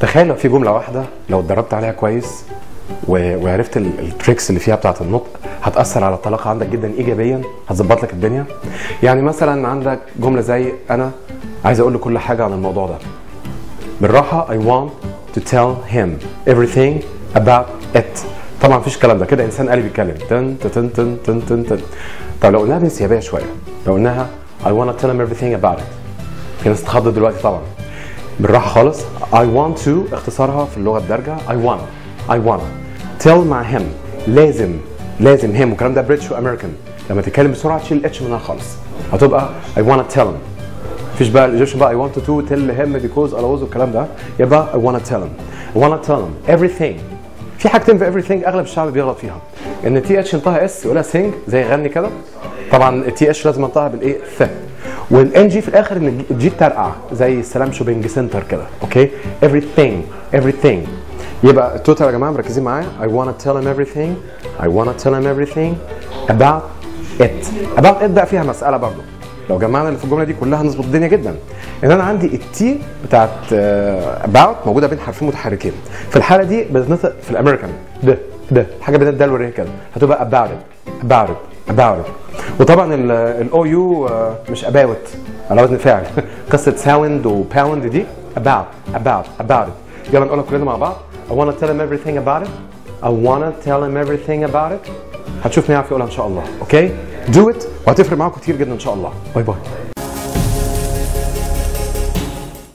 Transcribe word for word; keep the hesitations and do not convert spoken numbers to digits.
تخيل لو في جمله واحده لو اتدربت عليها كويس وعرفت التريكس اللي فيها بتاعه النطق هتاثر على الطلاقه عندك جدا ايجابيا، هتظبط لك الدنيا. يعني مثلا عندك جمله زي انا عايز اقول له كل حاجه عن الموضوع ده بالراحه. I want to tell him everything about it. طبعا مفيش الكلام ده، كده انسان آلي بيتكلم تن تن تن تن تن تن. طب لو قلناها بانسيابيه شويه، لو قلناها I want to tell him everything about it، في ناس تتخض دلوقتي طبعا. بالراحه خالص. I want to اختصارها في اللغه الدارجه I want I want tell مع him، لازم لازم him، والكلام ده بريتش وامريكان. لما تتكلم بسرعه تشيل الاتش منها خالص، هتبقى I want to tell him. مفيش بقى الايجيبشن بقى I want to tell him because I was والكلام ده، يبقى I want to tell him I want to tell him everything. في حاجتين في everything اغلب الشعب بيغلط فيها، ان تي اتش ينطقها اس يقولها سينج زي غني كده. طبعا التي اتش لازم انطقها بالايه ث، والان جي في الاخر ان الجي ترقع زي السلام شوبينج سنتر كده. اوكي everything everything. يبقى التوتال يا جماعه مركزين معايا. I want to tell him everything I want to tell him everything about it. about it بقى فيها مساله برضه، لو جمعنا اللي في الجمله دي كلها نظبط الدنيا جدا. ان انا عندي التي بتاعت about موجوده بين حرفين متحركين، في الحاله دي بتتنطق في الامريكان ده ده حاجه بين الدال والري كده، هتبقى about it about it about it. وطبعا الاو يو مش about على وزن فاعل قصه ساوند وباوند دي about about about it. يلا نقولها كلنا مع بعض. I want to tell him everything about it I want to tell him everything about it. هتشوف مين يعرف يقولها ان شاء الله. اوكي do it وهتفرق معاكم كتير جدا ان شاء الله. باي باي.